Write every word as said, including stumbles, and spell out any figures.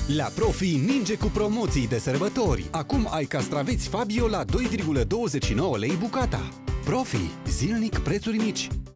La Profi ninge cu promoții de sărbători. Acum ai castraveți Fabio la doi virgulă douăzeci și nouă lei bucata. Profi. Zilnic prețuri mici.